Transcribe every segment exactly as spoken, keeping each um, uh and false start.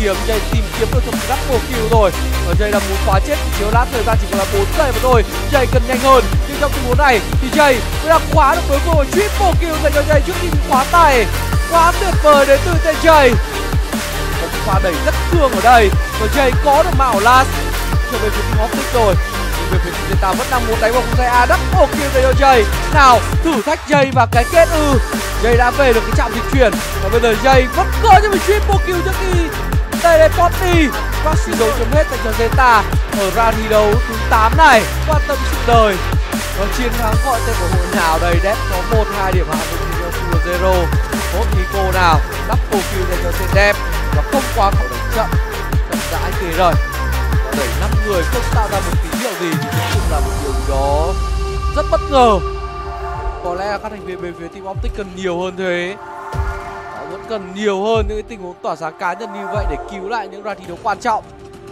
kiếm, Jay tìm kiếm được một double kill rồi. Và Jay đang muốn khóa chết chiếu lát, thời gian chỉ còn là bốn giây mà thôi. Jay cần nhanh hơn, nhưng trong tình huống này thì Jay mới đang khóa được cuối cùng một triple kill dành cho Jay trước khi bị khóa tay. Quá tuyệt vời đến từ tay Jay. Một pha đẩy rất cương ở đây và Jay có được mạo last trở về phía team Optic rồi. Nhưng về phía team Zeta vẫn đang muốn đánh vào khung tay A, double kill dành cho Jay. Nào, thử thách Jay và cái kết ư. Jay đã về được cái trạm dịch chuyển và bây giờ Jay vẫn cơ cho mình triple kill trước khi teleport đi. Và chiến đấu chấm hết dành cho Zeta ở round thi đấu thứ tám này. Quan tâm sự đời và chiến thắng gọi tên của hội nào đây. Death có một hai điểm hạ với Super Zero. Tốt Nico nào, double kill dành cho Zedem và không quá khẩu đánh chậm, chậm rãi kề rời và đẩy năm người không tạo ra một tín hiệu gì thì cũng chung là một điều gì đó rất bất ngờ. Có lẽ là các thành viên bên phía team Optic cần nhiều hơn thế. Họ vẫn cần nhiều hơn những cái tình huống tỏa sáng cá nhân như vậy để cứu lại những round thi đấu quan trọng.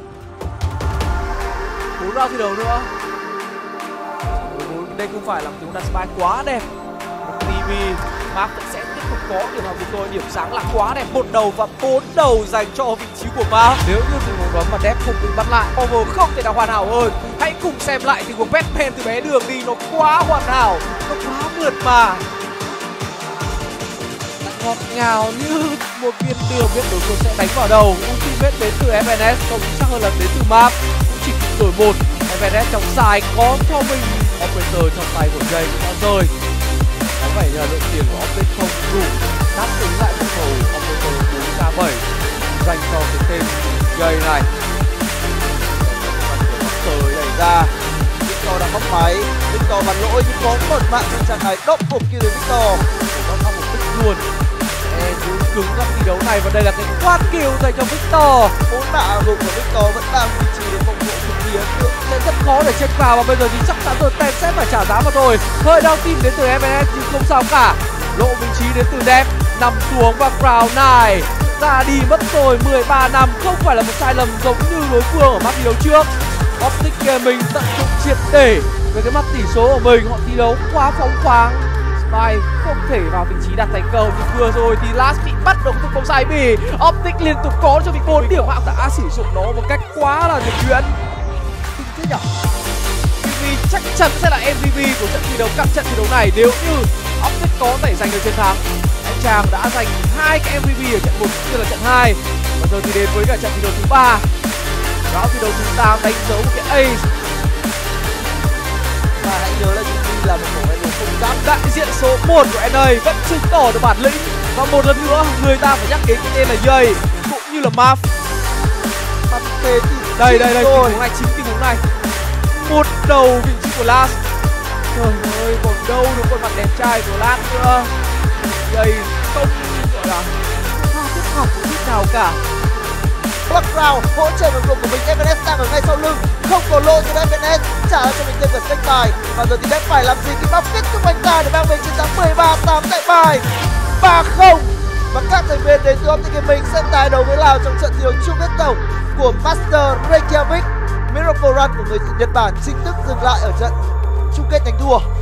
Bốn round thi đấu nữa. Đây không phải là một tình huống đặt spy quá đẹp. tê vê Mark sẽ tiếp tục có điểm nào của tôi, điểm sáng là quá đẹp, một đầu và bốn đầu dành cho vị trí của Mark. Nếu như tình huống đó mà Depp không bị bắt lại, Over không thể nào hoàn hảo hơn. Hãy cùng xem lại tình huống Batman từ bé đường đi, nó quá hoàn hảo, nó quá mượt mà, ngọt ngào như một viên đường biết đối phương sẽ đánh vào đầu. Ultimate đến từ ép en ét, không chắc hơn là đến từ Mark, cũng chỉ kịp đổi một. ép en ét trong side có cho mình operator trong tay của Jay cũng đã rơi. Có vẻ như là lượng tiền của Optic không đủ đáp ứng lại một khẩu operator bốn K bảy dành cho cái tên Jay này. Tới đẩy ra, Victor đang móc máy, Victor bắn lỗi nhưng có một mạng trong trận này đốc phục kia đến Victor. Nó thăm một tích luôn. E giữ cứng trong thi đấu này và đây là cái quad kill dành cho Victor. Bốn mạng gục của Victor vẫn đang duy trì đến phòng hộ cực kỳ ấn tượng. Sẽ rất khó để check vào và bây giờ thì chắc chắn rồi Tem sẽ phải trả giá mà thôi. Hơi đau tim đến từ ép en ét nhưng không sao cả. Lộ vị trí đến từ Depp, nằm xuống và Crown này ra đi mất rồi. Mười ba năm không phải là một sai lầm giống như đối phương ở mắt thi đấu trước. Optic Gaming tận dụng triệt để với cái mặt tỷ số của mình, họ thi đấu quá phóng khoáng. Spy không thể vào vị trí đặt thành công nhưng vừa rồi thì Last bị bắt được một công sai bì. Optic liên tục có cho mình bốn điểm, họ đã sử dụng nó một cách quá là nhuần nhuyễn. Kinh thế nhở? Vì chắc chắn sẽ là em vê pê của trận thi đấu các trận thi đấu này nếu như Optic có thể giành được chiến thắng. Anh chàng đã giành hai cái em vê pê ở trận một cũng như là trận hai. Và giờ thì đến với cả trận thi đấu thứ ba. Round thi đấu thứ tám đánh dấu một cái ace. Và hãy nhớ là Yuki là một cổ em không dám. Đại diện số một của en a vẫn chứng tỏ được bản lĩnh. Và một lần nữa người ta phải nhắc đến cái tên là Jay cũng như là Marv. Đây đây đây tình huống này, chính tình huống này. Một đầu vị trí của Last. Trời ơi, còn đâu được khuôn mặt đẹp trai của Last nữa. Jay không gọi là không tiếp học một chút nào cả. Background hỗ trợ lực lượng của mình, ép en ét đang ở ngay sau lưng, không có lỗi cho ép en ét, trả cho mình tên vật tranh tài. Và giờ thì Depp phải làm gì khi Mark kết thúc anh ta để mang về chiến thắng mười ba tám tại bài ba không. Và các thành viên đến từ Optic Gaming sẽ tái đấu với Lào trong trận thi đấu chung kết tổng của Master Reykjavik. Miracle Run của người Nhật Bản chính thức dừng lại ở trận chung kết nhánh thua.